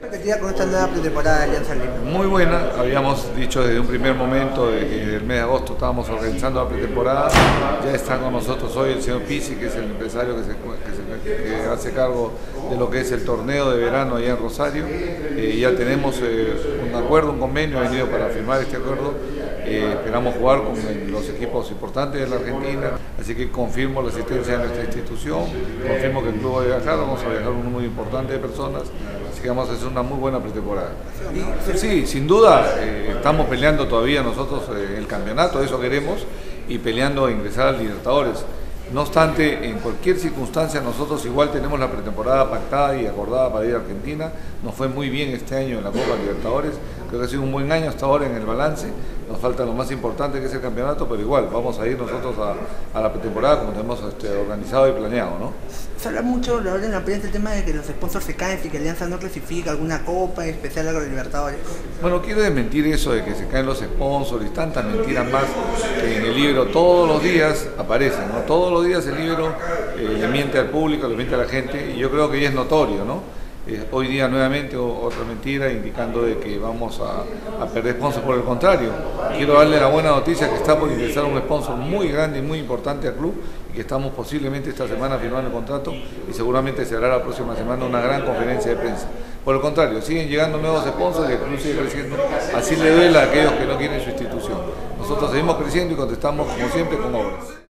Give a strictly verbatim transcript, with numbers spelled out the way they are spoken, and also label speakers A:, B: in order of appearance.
A: Expectativa con esta nueva pretemporada de Alianza Lima.
B: Muy buena, habíamos dicho desde un primer momento de que desde el mes de agosto estábamos organizando la pretemporada. Ya está con nosotros hoy el señor Pizzi, que es el empresario que, se, que, se, que hace cargo de lo que es el torneo de verano allá en Rosario. Eh, ya tenemos eh, un acuerdo, un convenio, ha venido para firmar este acuerdo. Eh, esperamos jugar con los equipos importantes de la Argentina, así que confirmo la asistencia de nuestra institución, confirmo que el club va a viajar, vamos a viajar un número muy importante de personas, así que vamos a hacer una muy buena pretemporada. Y sí, sin duda, eh, estamos peleando todavía nosotros eh, el campeonato, eso queremos, y peleando a ingresar al Libertadores. No obstante, en cualquier circunstancia nosotros igual tenemos la pretemporada pactada y acordada para ir a Argentina. Nos fue muy bien este año en la Copa Libertadores, creo que ha sido un buen año hasta ahora en el balance. Nos falta lo más importante que es el campeonato, pero igual vamos a ir nosotros a, a la pretemporada como tenemos este, organizado y planeado, ¿no?
A: Se habla mucho ahora en la prensa el tema de que los sponsors se caen si que Alianza no clasifica alguna copa, en especial algo de Libertadores.
B: Bueno, quiero desmentir eso de que se caen los sponsors y tantas mentiras más que en el libro todos los días aparecen, ¿no? Todos los días el libro eh, le miente al público, le miente a la gente, y yo creo que ya es notorio, ¿no? Eh, hoy día nuevamente otra mentira indicando de que vamos a, a perder sponsor. Por el contrario, quiero darle la buena noticia que está por ingresar un sponsor muy grande y muy importante al club y que estamos posiblemente esta semana firmando el contrato y seguramente se hará la próxima semana una gran conferencia de prensa. Por el contrario, siguen llegando nuevos sponsors y el club sigue creciendo, así le duele a aquellos que no quieren su institución. Nosotros seguimos creciendo y contestamos como siempre con obras.